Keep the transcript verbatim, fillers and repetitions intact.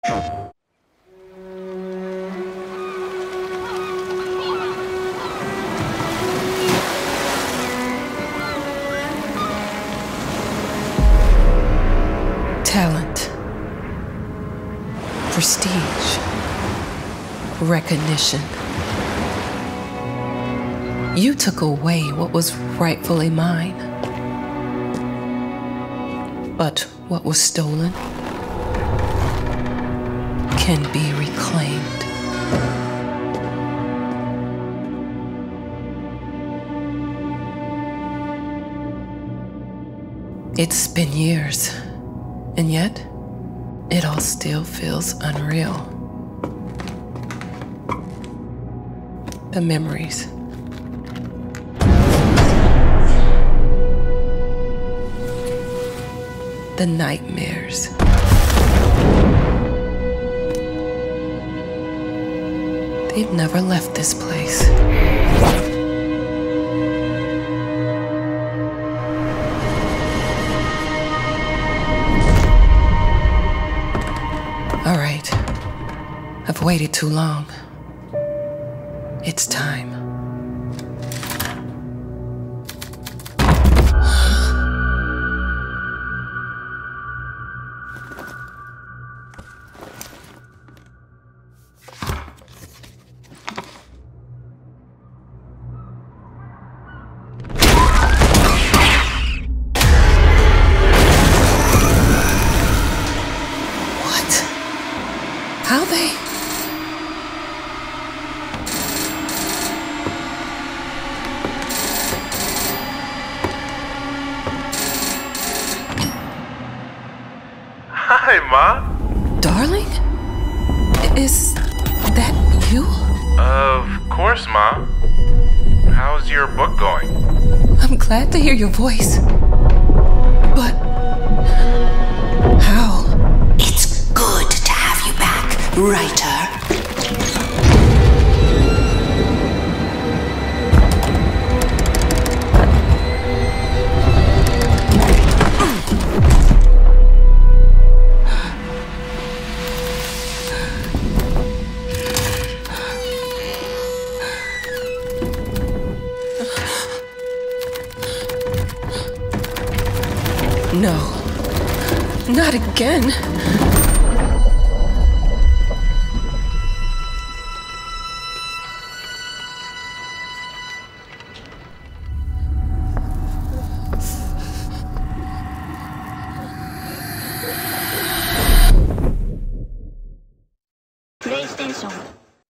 Talent, prestige, recognition. You took away what was rightfully mine. But what was stolen can be reclaimed. It's been years. And yet, it all still feels unreal. The memories. The nightmares. They've never left this place. All right, I've waited too long. It's time. How they... Hi, Ma. Darling? Is that you? Of course, Ma. How's your book going? I'm glad to hear your voice. But... how? It's good to have you back, writer. No, not again. PlayStation